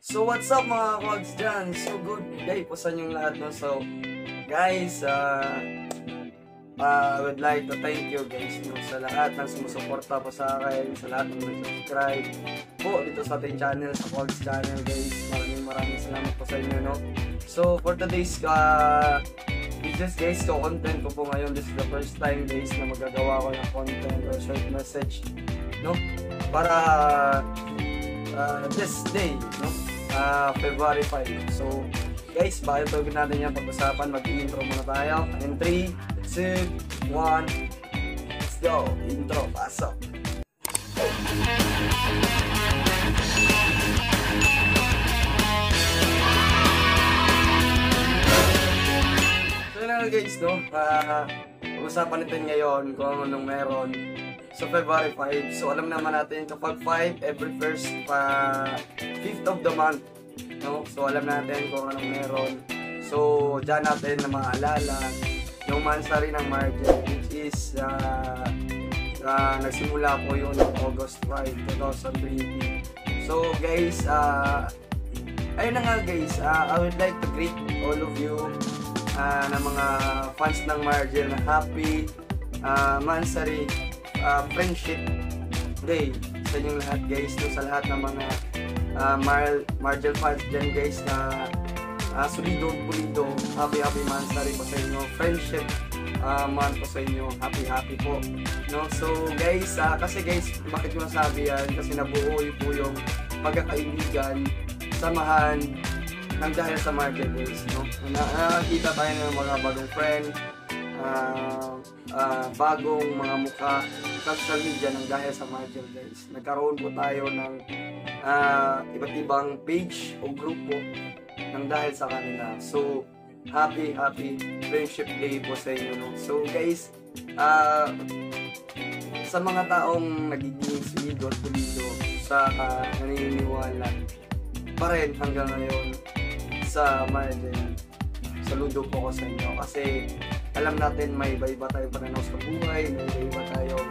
So what's up mga kogs dyan? So good day po sa inyong lahat. No? So guys, I would like to thank you guys sa lahat ng sumusuporta po sa akin, sa lahat ng nag-subscribe po dito sa ating channel, sa Kogs channel guys. Maraming salamat po sa inyo. No? So for today's videos guys, so content ko po ngayon. This is the first time guys na magagawa ko ng content or short message, no? Para this day, no? February 5. So guys, bakit tawagin natin yan pag-usapan, mag-intro muna tayo. In 3, 2, 1, let's go! Intro, pasok! So yun nga guys, no? Pag-usapan natin ngayon kung anong meron sa February 5. So alam naman natin kapag 5, every first 5th of the month, no? So alam natin kung anong meron. So dyan natin na maalala yung mansari ng Margel, which is nagsimula po yun ng August 5, 2020. So guys, ayun na nga guys, I would like to greet all of you na mga fans ng Margel na happy mansari friendship day sa inyong lahat guys, no? Sa lahat ng mga Margel fans dyan guys na solido, pulido, happy mansari po sa inyo, friendship month po sa inyo, happy po, no? So guys, kasi guys, bakit ko nasabi yan? Kasi nabuo po yung pagkakaibigan, samahan ng dahil sa Margel guys, no? Nakakita tayo ng mga bagong friend, bagong mga mukha sa social media ng dahil sa Margel guys. Nagkaroon po tayo ng iba't ibang page o grupo ng dahil sa kanila. So happy friendship day po sa inyo, no? So guys, sa mga taong nagiging solido at pulido, sa naniniwala pa rin hanggang ngayon sa Margel, saludo po ko sa inyo kasi alam natin may iba-iba tayong pananaw sa buhay, may iba-iba tayong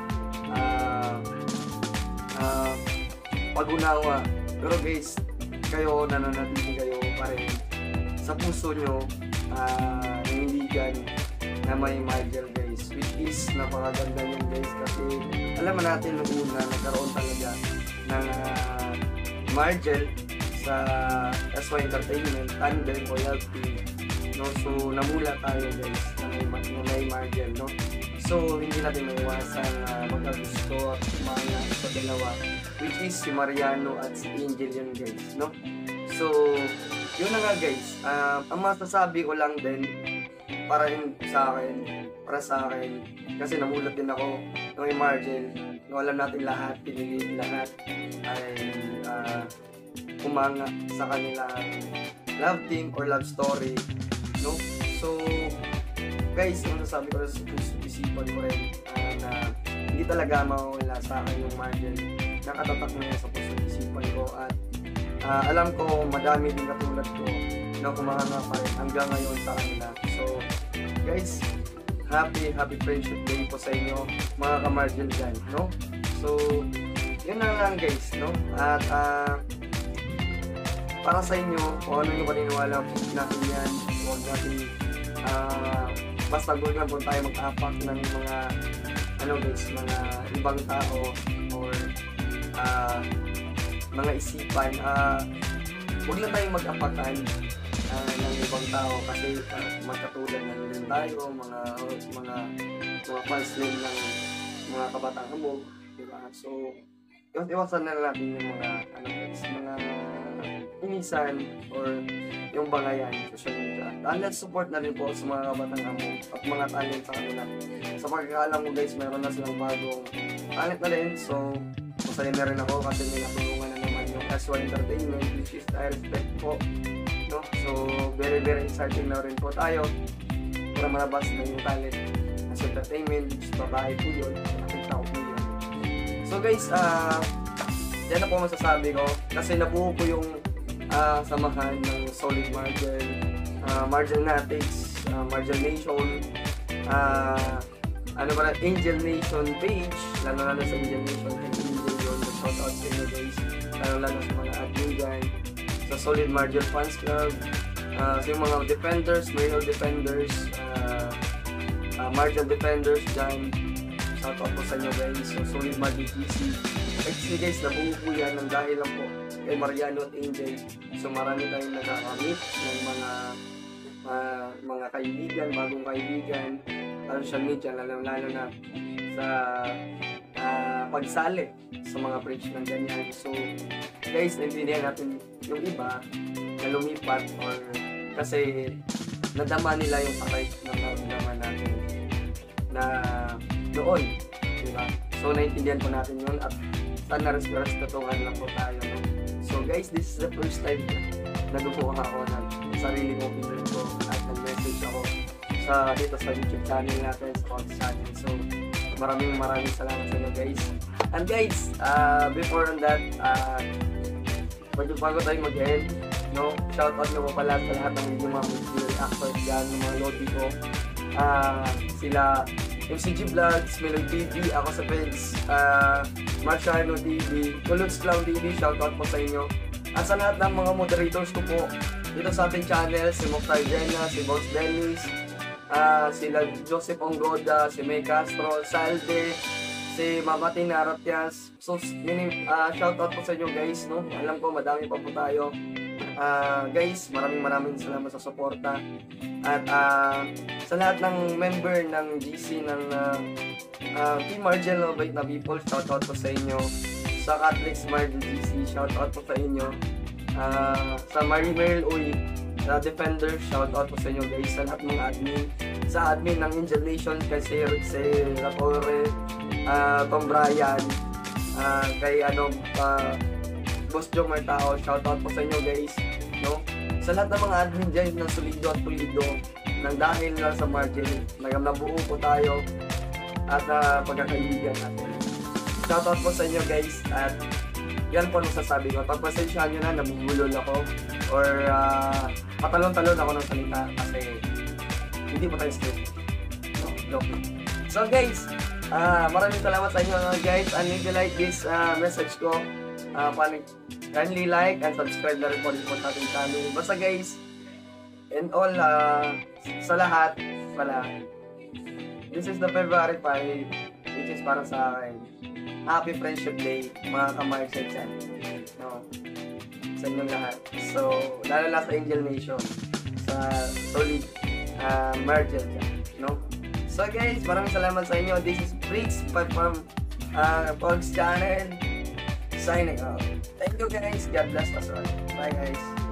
pag-unawa. Pero guys, kayo, nananatili kayo pa rin sa puso nyo, nangindigan na may Margel guys, which is napakaganda yun guys kasi alam natin nung una nagkaroon talaga ng Margel sa SY Entertainment, Tandem, Royalty, no? So namula tayo guys na may Margel, no? So hindi natin maiwasan magkagusto at kumana sa dalawa, which is si Mariano at si Angel yun guys, no? So yun na nga guys, ang masasabi ko lang din para sa akin kasi namulat din ako ng may Margel, no? Alam natin lahat, pinilig lahat ay kumanga sa kanilang love team or love story, no? So guys, yung nasabi ko na sa isipan ko rin na hindi talaga mawawala sa akin yung Margel. Nakatatak na yan sa puso isipan ko at alam ko madami din katulad ko na kumanga pa rin hanggang ngayon sa kanila. So guys, happy friendship day po sa inyo mga ka-Margel dyan, no? So yun na lang guys, no? At para sa inyo, kung ano yung paniniwala po natin yan, huwag natin basta huwag na po tayo mag-apak ng mga mga ibang tao or mga isipan. Huwag na tayong mag-apakan ng ibang tao kasi magkatulad na rin tayo, mga fans din ng mga kabatang hamog, diba? So iwasan na natin yung mga mga inisan or yung bangayan social media. Talent support na rin po sa mga kabatang hamog at mga talent sa kanila. Sa pagkakaalam mo guys, mayroon na silang bagong talent na rin. So masaya na rin ako kasi may natulungan na naman yung SY Entertainment, which is I respect po, no? So very exciting na rin po tayo para malabas na yung talent as entertainment, which is babae po yun, nakita ko po yun. So guys, yan na po masasabi ko kasi nabuo ko yung samahan ng Solid Margel, Margel Natics, Margel Nation, Angel Nation page, lalo sa Angel Nation, Angel yun, shout out sa inyo guys, lalo sa mga admin dyan. So sa Solid Margel Fans Club, sa yung mga defenders, male defenders, Margel defenders dyan. Shout out po sa inyo guys. So, Solid Margel GC. Actually guys, nabuo po yan ng dahil lang po kay Mariano at Angel. So marami tayong nakakamit ng mga kaibigan, bagong kaibigan, social media, lalo na sa pagsali sa mga preach ng ganyan. So guys, naintindihan natin yung iba na lumipat or kasi nadama nila yung sakay ng naramdaman natin na noon, diba? So naintindihan po natin yun at sana respetuhan lang po tayo, no? So guys, this is the first time na gumawa ako ng sarili kong video ko at nag-message ako dito sa YouTube channel natin, sa Cogs channel. So maraming salamat sa inyo guys. And guys, before on that, bago tayo mag-end, no? Shoutout na po pala sa lahat ng mga video reactors dyan, ng mga lodi ko. Sila MCG Vlogs, Melody TV, ako sa page, Marciano TV, Tuluts Clown TV, shoutout po sa inyo. At sa lahat ng mga moderators ko po dito sa ating channel, si Mokhtar Jenna, si Boss Dennis, sila Joseph Ongoda, si May Castro, Salde, si Mama Tina Aratias. So, shoutout po sa inyo guys, no? Alam ko madami pa po tayo. Guys, maraming salamat sa suporta. At sa lahat ng member ng GC ng Team Margel Lovite na people, shoutout po sa inyo. Sa Catholics Margel GC, shoutout po sa inyo. Sa Marie Merle Uy, sa Defender, shoutout po sa inyo guys. Sa lahat mga admin, sa admin ng Angel Nation, kay si La Torre, Tom Bryan, kay Boss Joe Martao, shoutout po sa inyo guys, no? Sa lahat ng mga admin dyan ng solido at pulido, nang dahil na sa Margel, nabuo po tayo at pagkakaibigan natin. Shoutout po sa inyo guys, at yan po ang sasabi ko. Pagpasensyahan nyo na, nabubulol ako or patalon-talon ako ng salita kasi hindi po tayo script. No, joke. So guys, maraming salamat sa inyo guys, and if you like this message ko, kindly like and subscribe na rin po sa ating channel. Basta guys, and all, sa lahat pala, this is the February 5, which is para sa akin. Happy Friendship Day, mga ka-Margel dyan, no? Sa inyong lahat. So, lalo na sa Angel Nation, sa Solid Margel dyan, no? So guys, maraming salamat sa inyo. This is Briggs from Cogs channel, signing out. Thank you guys. God bless us all. Bye guys.